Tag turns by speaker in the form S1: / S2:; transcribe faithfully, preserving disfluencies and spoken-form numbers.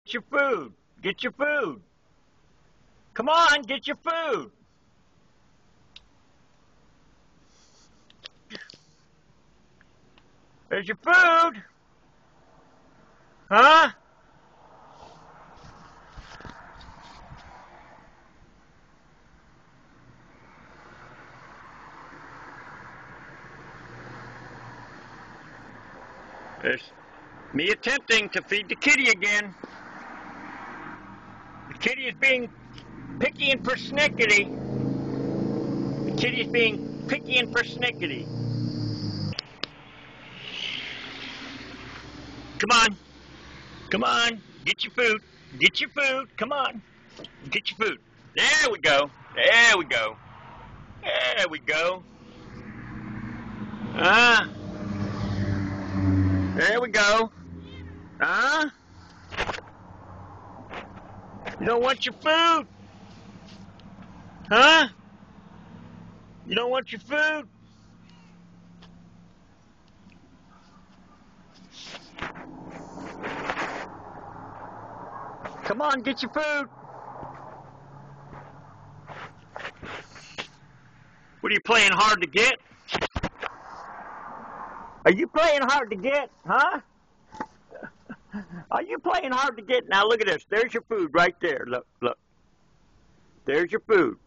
S1: Get your food. Get your food. Come on, get your food. There's your food. Huh? There's me attempting to feed the kitty again. The kitty is being picky and persnickety. The kitty is being picky and persnickety. Come on. Come on. Get your food. Get your food. Come on. Get your food. There we go. There we go. There we go. Ah. There we go. Huh? You don't want your food? Huh? You don't want your food? Come on, get your food. What are you playing hard to get? Are you playing hard to get, huh? Are you playing hard to get? Now look at this. There's your food right there. Look, look. There's your food.